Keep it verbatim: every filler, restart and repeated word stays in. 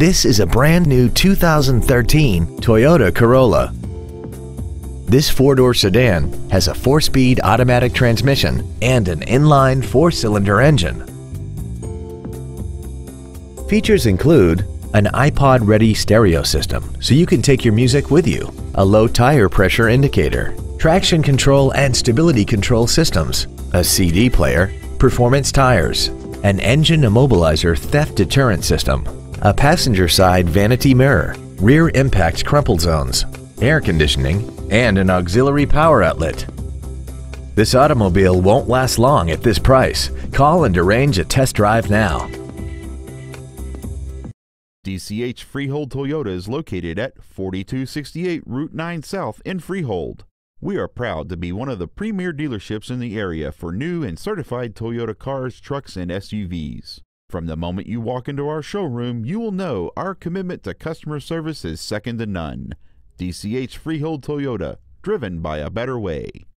This is a brand new two thousand thirteen Toyota Corolla. This four-door sedan has a four-speed automatic transmission and an inline four-cylinder engine. Features include an iPod-ready stereo system so you can take your music with you, a low tire pressure indicator, traction control and stability control systems, a C D player, performance tires, an engine immobilizer theft deterrent system, a passenger side vanity mirror, rear impact crumple zones, air conditioning, and an auxiliary power outlet. This automobile won't last long at this price. Call and arrange a test drive now. D C H Freehold Toyota is located at forty-two sixty-eight Route nine South in Freehold. We are proud to be one of the premier dealerships in the area for new and certified Toyota cars, trucks, and S U Vs. From the moment you walk into our showroom, you will know our commitment to customer service is second to none. D C H Freehold Toyota, driven by a better way.